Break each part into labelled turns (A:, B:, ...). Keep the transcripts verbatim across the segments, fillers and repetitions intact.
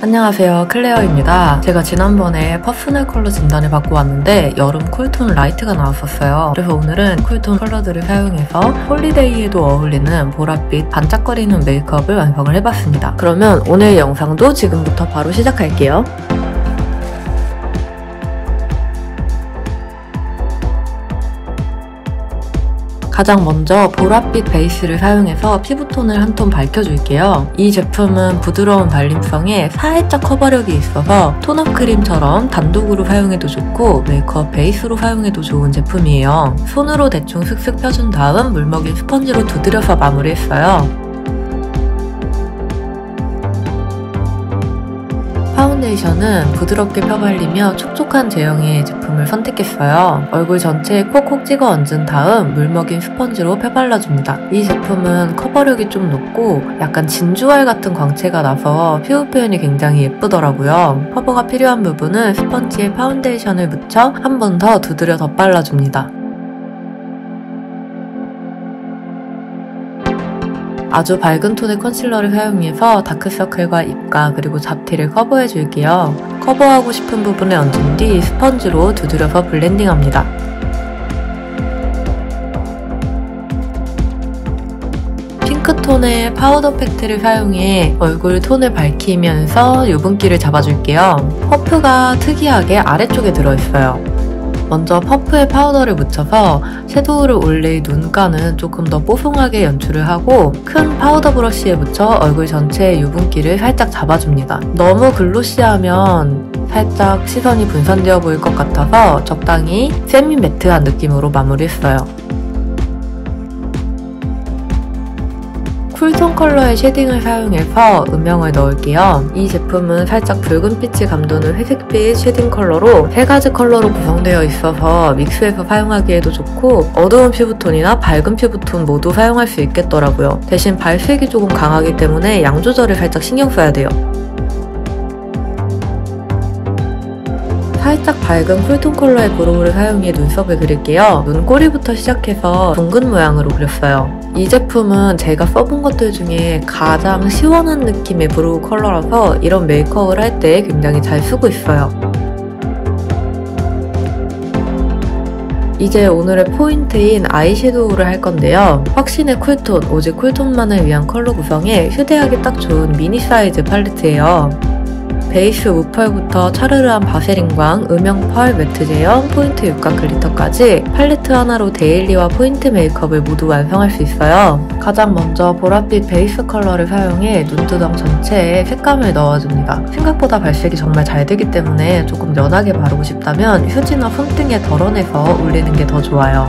A: 안녕하세요, 클레어입니다. 제가 지난번에 퍼스널 컬러 진단을 받고 왔는데 여름 쿨톤 라이트가 나왔었어요. 그래서 오늘은 쿨톤 컬러들을 사용해서 홀리데이에도 어울리는 보랏빛 반짝거리는 메이크업을 완성을 해봤습니다. 그러면 오늘 영상도 지금부터 바로 시작할게요. 가장 먼저 보랏빛 베이스를 사용해서 피부톤을 한 톤 밝혀줄게요. 이 제품은 부드러운 발림성에 살짝 커버력이 있어서 톤업 크림처럼 단독으로 사용해도 좋고 메이크업 베이스로 사용해도 좋은 제품이에요. 손으로 대충 슥슥 펴준 다음 물먹인 스펀지로 두드려서 마무리했어요. 파운데이션은 부드럽게 펴발리며 촉촉한 제형의 제품을 선택했어요. 얼굴 전체에 콕콕 찍어 얹은 다음 물먹인 스펀지로 펴발라줍니다. 이 제품은 커버력이 좀 높고 약간 진주알 같은 광채가 나서 피부 표현이 굉장히 예쁘더라고요. 커버가 필요한 부분은 스펀지에 파운데이션을 묻혀 한 번 더 두드려 덧발라줍니다. 아주 밝은 톤의 컨실러를 사용해서 다크서클과 입가 그리고 잡티를 커버해줄게요. 커버하고 싶은 부분에 얹은 뒤 스펀지로 두드려서 블렌딩합니다. 핑크톤의 파우더 팩트를 사용해 얼굴 톤을 밝히면서 유분기를 잡아줄게요. 퍼프가 특이하게 아래쪽에 들어있어요. 먼저 퍼프에 파우더를 묻혀서 섀도우를 올릴 눈가는 조금 더 뽀송하게 연출을 하고 큰 파우더 브러쉬에 묻혀 얼굴 전체의 유분기를 살짝 잡아줍니다. 너무 글로시하면 살짝 시선이 분산되어 보일 것 같아서 적당히 세미 매트한 느낌으로 마무리했어요. 쿨톤 컬러의 쉐딩을 사용해서 음영을 넣을게요. 이 제품은 살짝 붉은 빛이 감도는 회색빛 쉐딩 컬러로 세 가지 컬러로 구성되어 있어서 믹스해서 사용하기에도 좋고 어두운 피부톤이나 밝은 피부톤 모두 사용할 수 있겠더라고요. 대신 발색이 조금 강하기 때문에 양 조절을 살짝 신경 써야 돼요. 살짝 밝은 쿨톤 컬러의 브로우를 사용해 눈썹을 그릴게요. 눈꼬리부터 시작해서 둥근 모양으로 그렸어요. 이 제품은 제가 써본 것들 중에 가장 시원한 느낌의 브로우 컬러라서 이런 메이크업을 할 때 굉장히 잘 쓰고 있어요. 이제 오늘의 포인트인 아이섀도우를 할 건데요. 확신의 쿨톤, 오직 쿨톤만을 위한 컬러 구성에 휴대하기 딱 좋은 미니 사이즈 팔레트예요. 베이스 우펄부터 차르르한 바세린광, 음영 펄, 매트 제형, 포인트 육각 글리터까지 팔레트 하나로 데일리와 포인트 메이크업을 모두 완성할 수 있어요. 가장 먼저 보랏빛 베이스 컬러를 사용해 눈두덩 전체에 색감을 넣어줍니다. 생각보다 발색이 정말 잘 되기 때문에 조금 연하게 바르고 싶다면 휴지나 손등에 덜어내서 올리는 게 더 좋아요.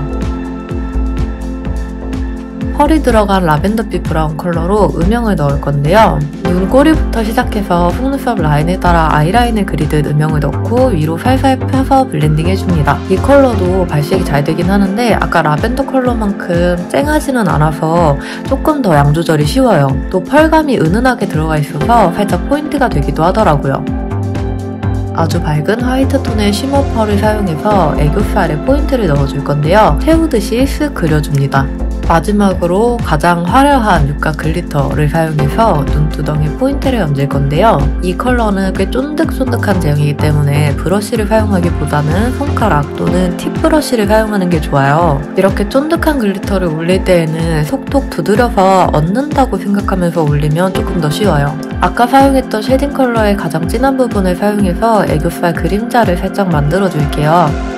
A: 펄이 들어간 라벤더빛 브라운 컬러로 음영을 넣을 건데요. 눈꼬리부터 시작해서 속눈썹 라인에 따라 아이라인을 그리듯 음영을 넣고 위로 살살 펴서 블렌딩 해줍니다. 이 컬러도 발색이 잘 되긴 하는데 아까 라벤더 컬러만큼 쨍하지는 않아서 조금 더 양 조절이 쉬워요. 또 펄감이 은은하게 들어가 있어서 살짝 포인트가 되기도 하더라고요. 아주 밝은 화이트 톤의 쉬머 펄을 사용해서 애교살에 포인트를 넣어줄 건데요. 채우듯이 쓱 그려줍니다. 마지막으로 가장 화려한 육각 글리터를 사용해서 눈두덩이에 포인트를 얹을 건데요. 이 컬러는 꽤 쫀득쫀득한 제형이기 때문에 브러쉬를 사용하기보다는 손가락 또는 팁 브러쉬를 사용하는 게 좋아요. 이렇게 쫀득한 글리터를 올릴 때에는 속톡 두드려서 얹는다고 생각하면서 올리면 조금 더 쉬워요. 아까 사용했던 쉐딩 컬러의 가장 진한 부분을 사용해서 애교살 그림자를 살짝 만들어줄게요.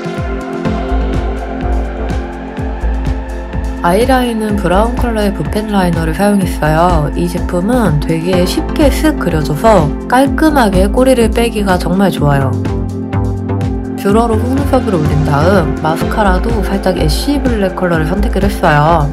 A: 아이라인은 브라운 컬러의 붓펜 라이너를 사용했어요. 이 제품은 되게 쉽게 쓱 그려져서 깔끔하게 꼬리를 빼기가 정말 좋아요. 뷰러로 속눈썹을 올린 다음 마스카라도 살짝 애쉬 블랙 컬러를 선택을 했어요.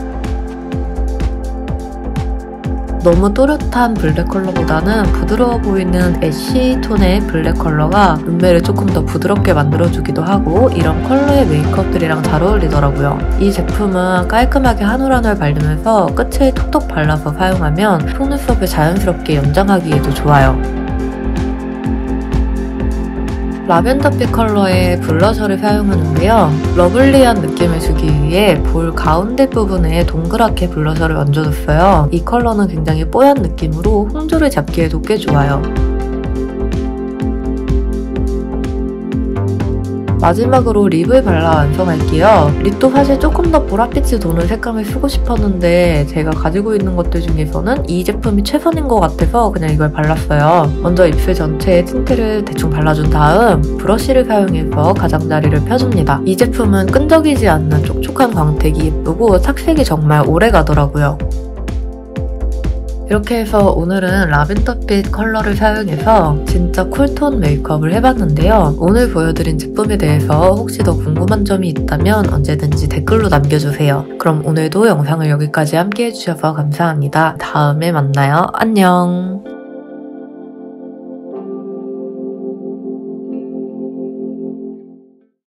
A: 너무 또렷한 블랙 컬러보다는 부드러워 보이는 애쉬 톤의 블랙 컬러가 눈매를 조금 더 부드럽게 만들어주기도 하고 이런 컬러의 메이크업들이랑 잘 어울리더라고요. 이 제품은 깔끔하게 한 올 한 올 바르면서 끝을 톡톡 발라서 사용하면 속눈썹을 자연스럽게 연장하기에도 좋아요. 라벤더빛 컬러의 블러셔를 사용하는데요. 러블리한 느낌을 주기 위해 볼 가운데 부분에 동그랗게 블러셔를 얹어줬어요. 이 컬러는 굉장히 뽀얀 느낌으로 홍조를 잡기에도 꽤 좋아요. 마지막으로 립을 발라 완성할게요. 립도 사실 조금 더 보랏빛이 도는 색감을 쓰고 싶었는데 제가 가지고 있는 것들 중에서는 이 제품이 최선인 것 같아서 그냥 이걸 발랐어요. 먼저 입술 전체에 틴트를 대충 발라준 다음 브러쉬를 사용해서 가장자리를 펴줍니다. 이 제품은 끈적이지 않는 촉촉한 광택이 예쁘고 착색이 정말 오래 가더라고요. 이렇게 해서 오늘은 라벤더빛 컬러를 사용해서 진짜 쿨톤 메이크업을 해봤는데요. 오늘 보여드린 제품에 대해서 혹시 더 궁금한 점이 있다면 언제든지 댓글로 남겨주세요. 그럼 오늘도 영상을 여기까지 함께 해주셔서 감사합니다. 다음에 만나요. 안녕!